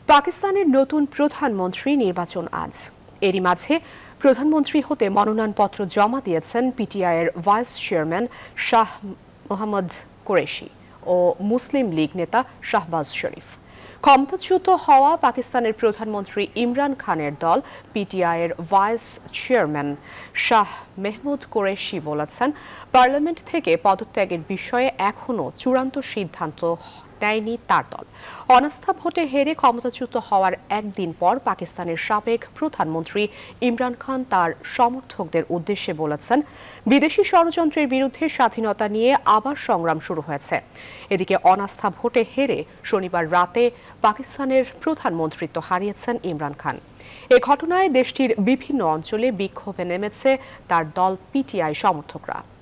পাকিস্তানের নতুন প্রধানমন্ত্রী নির্বাচন আজ। এরই মাঝে প্রধানমন্ত্রী হতে মনোনয়নপত্র জমা দিয়েছেন পিটিআইয়ের ভাইস চেয়ারম্যান শাহ মোহাম্মদ কুরেশি ও মুসলিম লীগ নেতা শাহবাজ শরীফ। ক্ষমতাচ্যুত হওয়া পাকিস্তানের প্রধানমন্ত্রী ইমরান খানের দল পিটিআইয়ের ভাইস চেয়ারম্যান শাহ মেহমুদ কুরেশি বলেছেন, পার্লামেন্ট থেকে পদত্যাগের বিষয়ে এখনও চূড়ান্ত সিদ্ধান্ত নেয়নি তার দল। অনাস্থা ভোটে হেরে ক্ষমতাচ্যুত হওয়ার একদিন পর পাকিস্তানের সাবেক প্রধানমন্ত্রী ইমরান খান তার সমর্থকদের উদ্দেশ্যে বলেছেন, বিদেশি ষড়যন্ত্রের বিরুদ্ধে স্বাধীনতা নিয়ে আবার সংগ্রাম শুরু হয়েছে। এদিকে অনাস্থা ভোটে হেরে শনিবার রাতে পাকিস্তানের প্রধানমন্ত্রিত্ব হারিয়েছেন ইমরান খান। এ ঘটনায় দেশটির বিভিন্ন অঞ্চলে বিক্ষোভে নেমেছে তার দল পিটিআই সমর্থকরা।